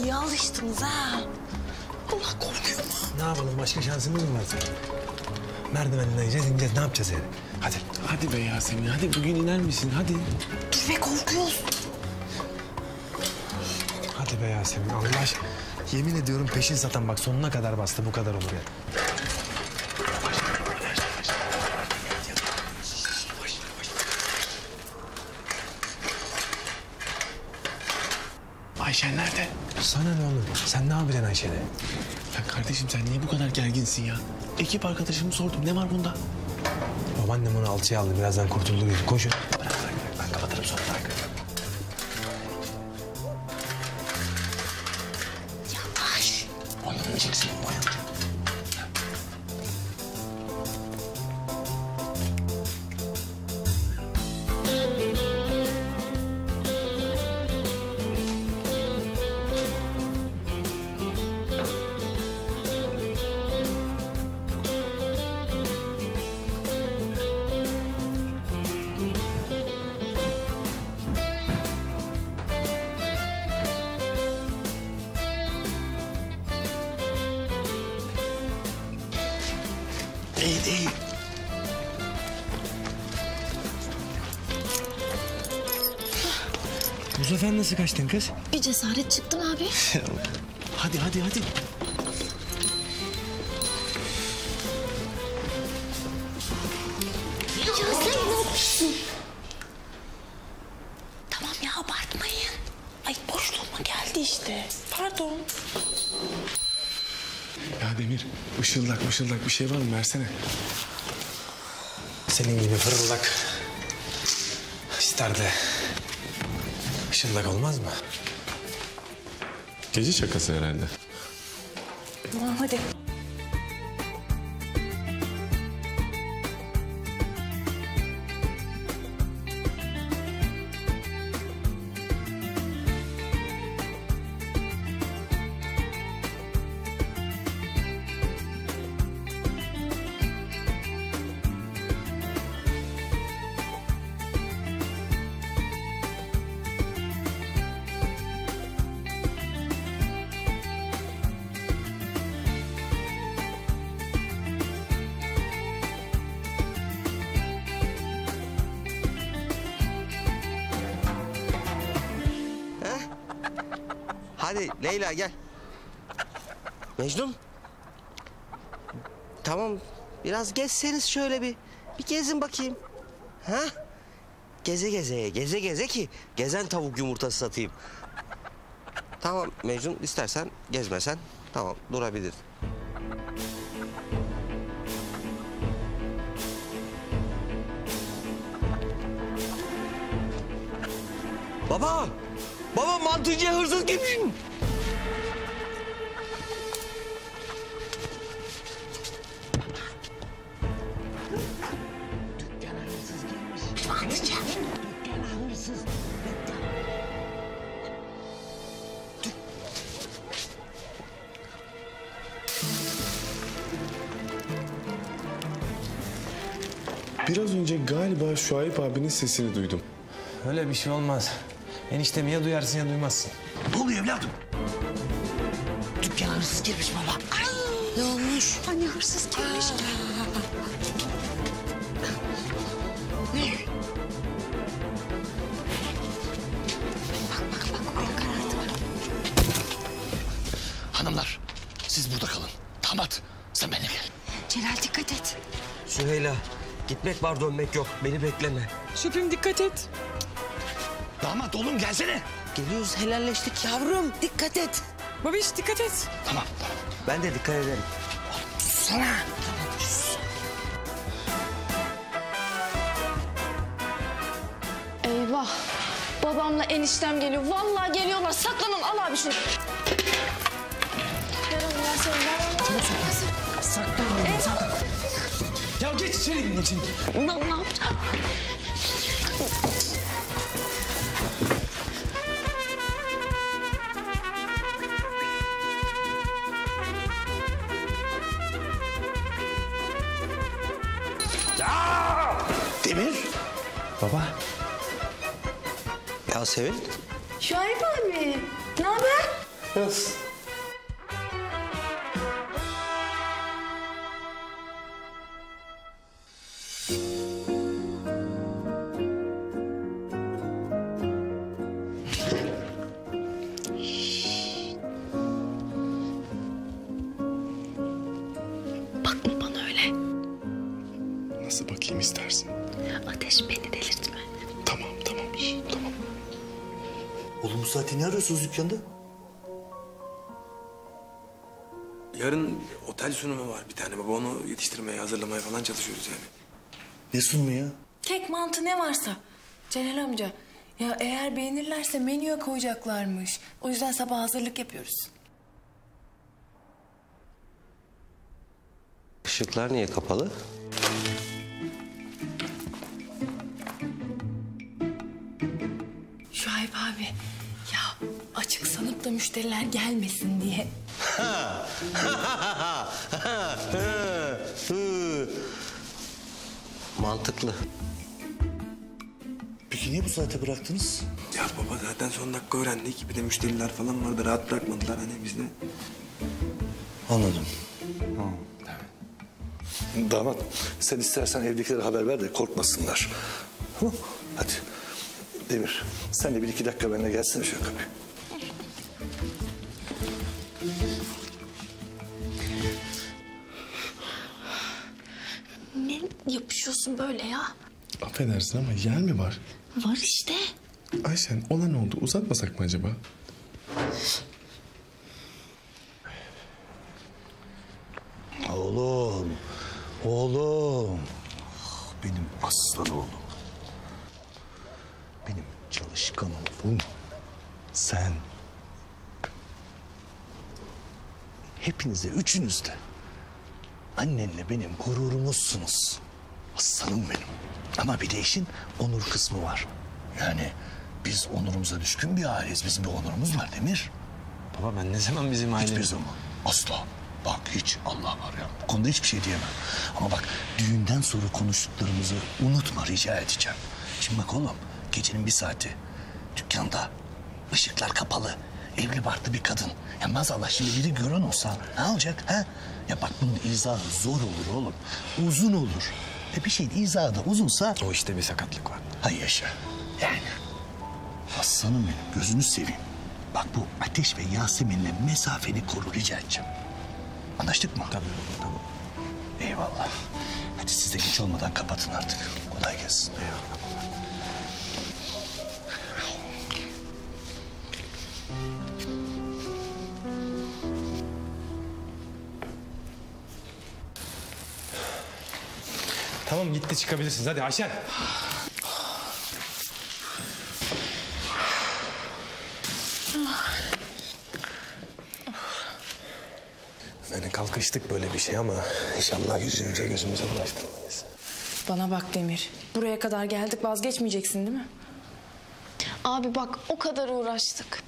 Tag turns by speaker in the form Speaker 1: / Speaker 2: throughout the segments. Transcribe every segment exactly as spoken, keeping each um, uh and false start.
Speaker 1: İyi alıştınız ha. Allah korkuyor mu?
Speaker 2: Ne yapalım, başka şansımız mı var senin? Merdivenden ineceğiz, ineceğiz. Ne yapacağız yani? Hadi.
Speaker 3: Hadi be Yasemin, hadi bugün iner misin? Hadi.
Speaker 1: Dur be, korkuyoruz.
Speaker 2: Hadi be Yasemin, Allah aşkına. Yemin ediyorum peşin satan bak, sonuna kadar bastı, bu kadar olur ya.
Speaker 3: Ayşen nerede?
Speaker 2: Sana ne oğlum? Sen ne yapacaksın Ayşe'de?
Speaker 3: Ya kardeşim sen niye bu kadar gerginsin ya? Ekip arkadaşımı sordum, ne var bunda?
Speaker 2: Babaannem onu alçıya aldı, birazdan kurtuldururuz. Koşun. Bırak, bırak, bırak. Ben kapatırım sonra, bırak.
Speaker 1: Yavaş.
Speaker 2: Oynamayacaksın, oynamayacaksın.
Speaker 3: Değil, değil.
Speaker 2: Bu sefer nasıl kaçtın kız?
Speaker 1: Bir cesaret çıktın abi.
Speaker 3: Hadi, hadi, hadi.
Speaker 1: Ya sen ne yapıyorsun? Tamam ya, abartmayın. Ay boşluğuma geldi işte. Pardon.
Speaker 3: Ya Demir, ışıldak ışıldak bir şey var mı? Versene.
Speaker 2: Senin gibi fırıldak ister de ışıldak olmaz mı?
Speaker 3: Gece şakası herhalde.
Speaker 1: Tamam hadi.
Speaker 4: Hadi Leyla gel. Mecnun. Tamam, biraz gezseniz şöyle bir. Bir gezin bakayım. Ha? Geze geze, geze geze ki gezen tavuk yumurtası satayım. Tamam Mecnun, istersen gezmesen tamam, durabilir. Baba! Baba, mantıcıya hırsız girmiş.
Speaker 5: Dükkana hırsız girmiş. Mantıcı. Dükkana hırsız.
Speaker 3: Biraz önce galiba Şuayb abinin sesini duydum.
Speaker 2: Öyle bir şey olmaz. Eniştem ya duyarsın ya duymazsın.
Speaker 5: Ne oluyor evladım? Dükkana hırsız girmiş baba. Ay. Ne olmuş?
Speaker 1: Anne hırsız girmiş.
Speaker 5: Ne?
Speaker 1: Bak bak bak, oraya karardı.
Speaker 5: Hanımlar, siz burada kalın. Damat, sen benimle gel.
Speaker 1: Celal dikkat et.
Speaker 4: Süheyla, gitmek var dönmek yok. Beni bekleme.
Speaker 1: Şükrüm dikkat et.
Speaker 5: Damat oğlum gelsene.
Speaker 4: Geliyoruz, helalleştik yavrum. Dikkat et.
Speaker 1: Babiş dikkat et.
Speaker 5: Tamam, tamam.
Speaker 4: Ben de dikkat ederim.
Speaker 5: Sana.
Speaker 6: Eyvah. Babamla eniştem geliyor. Vallahi geliyorlar. Saklanın. Al abi şunu. Ver onu, ver seni, ver onu.
Speaker 2: Saklan, saklan. Ya geç içeri, geç içeri.
Speaker 6: Ne, ne yapacağım?
Speaker 5: Demir.
Speaker 2: Baba.
Speaker 4: Yasemin.
Speaker 6: Şuayb abi. Ne haber?
Speaker 7: Kız.
Speaker 1: Bakma bana öyle.
Speaker 3: Nasıl bakayım istersin?
Speaker 1: Ateş beni delirtme.
Speaker 3: Tamam tamam şş, tamam.
Speaker 7: Oğlum bu saatte ne arıyorsunuz dükkanda?
Speaker 2: Yarın otel sunumu var bir tane baba. Onu yetiştirmeye, hazırlamaya falan çalışıyoruz yani.
Speaker 7: Ne sunumu ya?
Speaker 8: Kek, mantı ne varsa. Celal amca, ya eğer beğenirlerse menüye koyacaklarmış. O yüzden sabah hazırlık yapıyoruz.
Speaker 4: Işıklar niye kapalı?
Speaker 8: Şuayb abi, ya açık sanıp da müşteriler gelmesin diye.
Speaker 4: Mantıklı.
Speaker 7: Peki niye bu saate bıraktınız?
Speaker 2: Ya baba zaten son dakika öğrendik. Bir de müşteriler falan vardı. Rahat bırakmadılar hani biz de.
Speaker 7: Anladım.
Speaker 9: Damat sen istersen evdekilere haber ver de korkmasınlar. Hı? Hadi. Demir sen de bir iki dakika benimle gelsene şöyle kapıya.
Speaker 1: Ne yapışıyorsun böyle ya?
Speaker 3: Affedersin ama yer mi var?
Speaker 1: Var işte.
Speaker 3: Ayşen olan oldu. Uzatmasak mı acaba?
Speaker 7: Oğlum. Oğlum. Ah, benim aslan oğlum. Benim çalışkan oğlum. Sen. Hepinize, üçünüz de. Annenle benim gururumuzsunuz. Aslanım benim. Ama bir de işin onur kısmı var. Yani biz onurumuza düşkün bir aileyiz. Bizim bir onurumuz var Demir.
Speaker 2: Baba ben ne zaman bizim
Speaker 7: Hiçbir
Speaker 2: ailemiz...
Speaker 7: zaman. Asla. Bak hiç Allah var ya. Bu konuda hiçbir şey diyemem. Ama bak düğünden sonra konuştuklarımızı unutma rica edeceğim. Şimdi bak oğlum gecenin bir saati. Dükkanda ışıklar kapalı. Evli barklı bir kadın. Ya maazallah şimdi biri gören olsa ne olacak ha? Ya bak bunun izahı zor olur oğlum. Uzun olur. E bir şeyin izahı da uzunsa...
Speaker 2: O işte bir sakatlık var.
Speaker 7: Hay yaşa. Yani. Aslanım benim gözünü seveyim. Bak bu Ateş ve Yasemin'le mesafeni koru rica edeceğim. Anlaştık mı?
Speaker 2: Tabii tamam.
Speaker 7: Eyvallah. Hadi siz de geç olmadan kapatın artık. Kolay gelsin.
Speaker 2: Eyvallah. Tamam gitti çıkabilirsiniz. Hadi Ayşen. Yani kalkıştık böyle bir şey ama inşallah yüzümüze gözümüze bulaştırmayız.
Speaker 8: Bana bak Demir, buraya kadar geldik, vazgeçmeyeceksin değil mi?
Speaker 6: Abi bak o kadar uğraştık.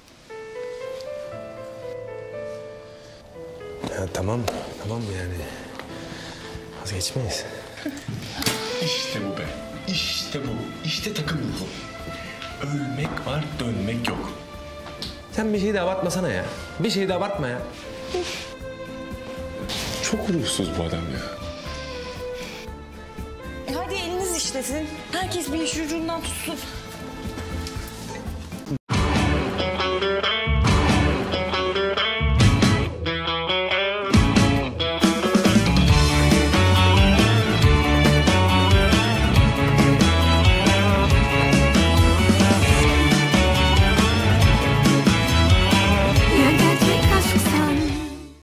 Speaker 2: Ya tamam, tamam yani. Vazgeçmeyiz.
Speaker 3: İşte bu be. İşte bu. İşte takım ruhu. Ölmek var, dönmek yok.
Speaker 2: Sen bir şeyi de abartmasana ya. Bir şeyi de abartma ya.
Speaker 3: Çok ruhsuz bu adam ya.
Speaker 8: Hadi eliniz işlesin. Herkes bir iş ucundan tutsun.